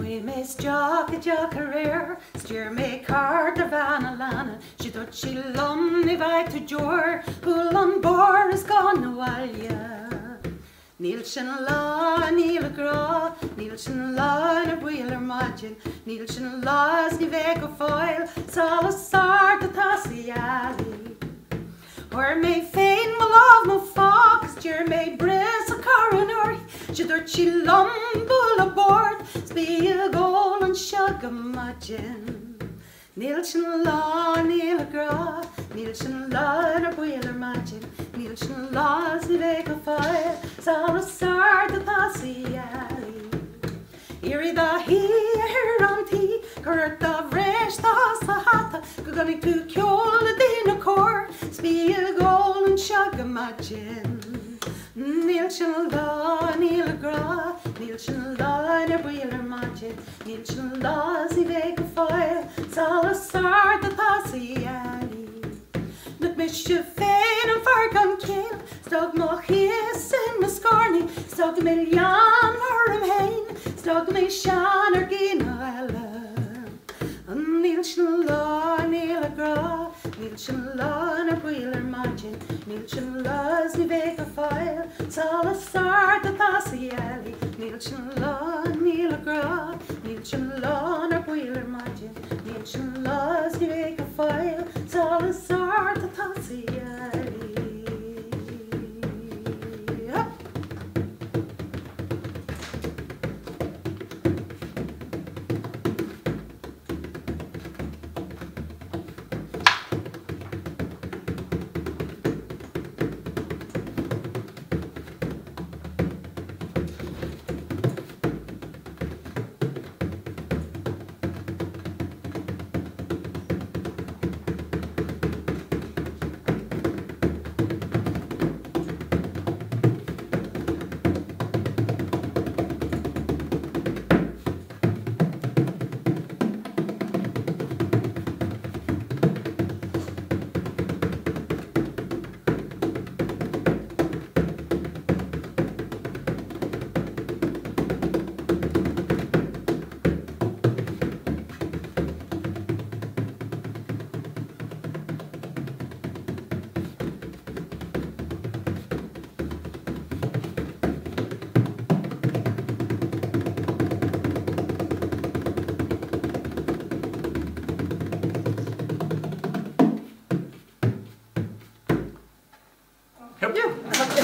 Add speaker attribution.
Speaker 1: me mis Jack career, steer me cart of Annalana. She thought she lum me vai to jor, who on board is gone a while, yeah. Nielsen la, Neil gra, Nielsen la, in a wheeler margin, Nielsen la's ni veg of foil, sala sart at Tassie alley. Or may fain my love no fox, dear may briss a coroner, she thought she lumble aboard, spee a goal and shug a margin. Nielsen la, Neil gra, Nielsen la, in a wheeler margin, Nielsen la's ni veg of foil, sala sart at Tassie alley. Eerie da here on tea, Kurt the fresh the sahata, Gugani to kjol the dinner core, spee a goal and shug a margin. Nielsen la, Neil gra, Nielsen la, in a wheeler margin, Nielsen la's i veg of foil, sala sart the Tassie alley. Look mischief fain and fargan kill, stog mo hiss in my scorny, stog me jan or am hain, stog me shan or ginoella. Nielsen la, Neil gra, Nielsen la, in a wheeler margin, Nielsen la's ni veg of foil, sala sart the Tassie alley. Nielsen la, Neil gra, Nielsen la, in a wheeler margin, Nielsen la's ni veg of foil, sala sart the Tassie alley.
Speaker 2: Yep.